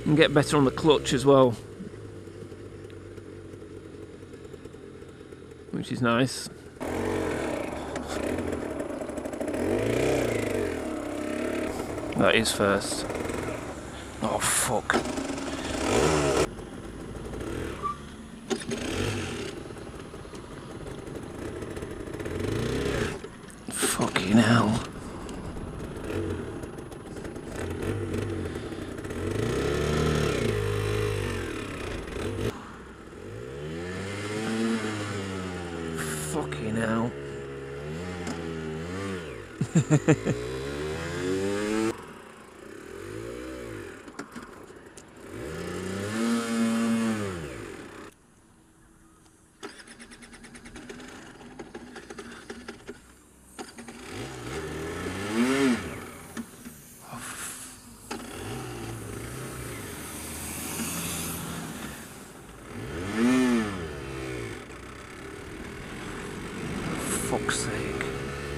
And get better on the clutch as well, which is nice. That is first. Oh fuck. Fucking hell. Fucking hell. Fuck's sake.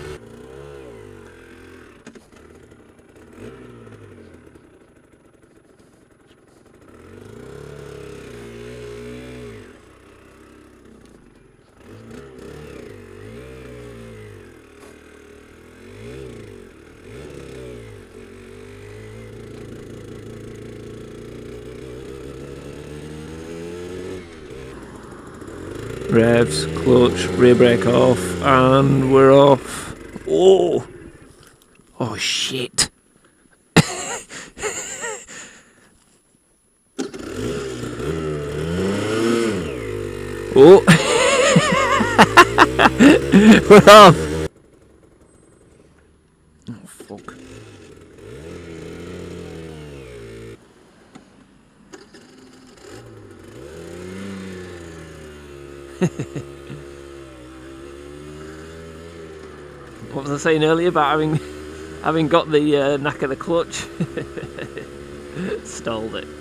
Revs, clutch, rear brake off, and we're off. Oh! Oh shit! Oh! We're off! Oh fuck. What was I saying earlier about having got the knack of the clutch? Stalled it.